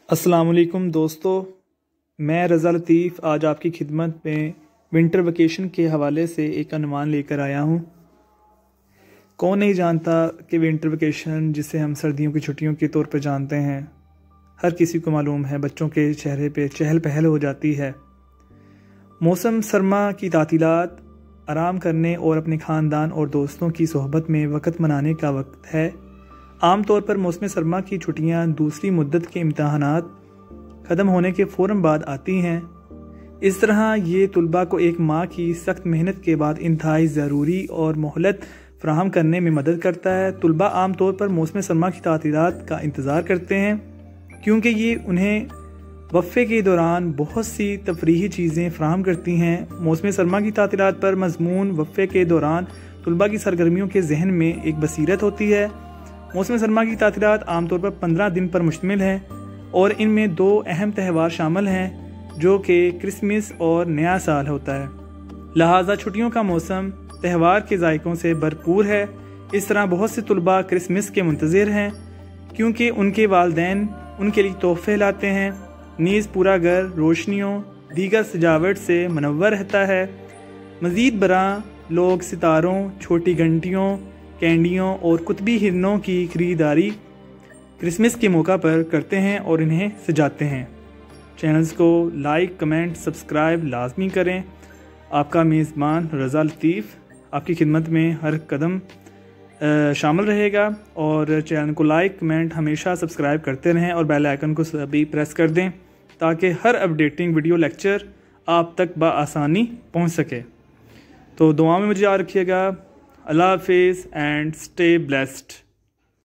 अस्सलामुअलैकुम दोस्तों, मैं रज़ा लतीफ़ आज आपकी खिदमत में विंटर वेकेशन के हवाले से एक अनुमान लेकर आया हूँ। कौन नहीं जानता कि विंटर वेकेशन जिसे हम सर्दियों की छुट्टियों के तौर पर जानते हैं, हर किसी को मालूम है। बच्चों के चेहरे पे चहल पहल हो जाती है। मौसम सरमा की तातीलात आराम करने और अपने ख़ानदान और दोस्तों की सोहबत में वक़्त मनाने का वक्त है। आम तौर पर मौसम सरमा की छुट्टियां दूसरी मुद्दत के इम्तहानात ख़त्म होने के फ़ौरन बाद आती हैं। इस तरह ये तुलबा को एक माह की सख्त मेहनत के बाद इंतहाई ज़रूरी और मोहलत फ़राहम करने में मदद करता है। तुलबा आम तौर पर मौसम सरमा की तातीलात का इंतज़ार करते हैं क्योंकि ये उन्हें वफ़े के दौरान बहुत सी तफरीही चीज़ें फ़राहम करती हैं। मौसम सरमा की तातीलात पर मज़मून वफ़े के दौरान तुलबा की सरगर्मियों के जहन में एक बसीरत होती है। मौसम सरमा की तातीलात आमतौर पर 15 दिन पर मुश्तमिल है और इनमें 2 अहम त्यौहार शामिल हैं जो कि क्रिसमस और नया साल होता है। लिहाजा छुट्टियों का मौसम त्यौहार के जायकों से भरपूर है। इस तरह बहुत से तुलबा क्रिसमस के मुंतज़िर हैं क्योंकि उनके वालिदैन उनके लिए तोहफे लाते हैं। नीज़ पूरा घर रोशनियों दीगर सजावट से मनव्वर रहता है। मज़ीद बरां लोग सितारों, छोटी घंटियों, कैंडियों और कुतबी हिरनों की खरीदारी क्रिसमस के मौका पर करते हैं और इन्हें सजाते हैं। चैनल्स को लाइक, कमेंट, सब्सक्राइब लाजमी करें। आपका मेज़बान रज़ा लतीफ़ आपकी खिदमत में हर कदम शामिल रहेगा और चैनल को लाइक, कमेंट हमेशा सब्सक्राइब करते रहें और बेल आइकन को सभी प्रेस कर दें ताकि हर अपडेटिंग वीडियो लेक्चर आप तक बआसानी पहुँच सके। तो दुआ में मुझे याद रखिएगा। Allah Hafiz and stay blessed.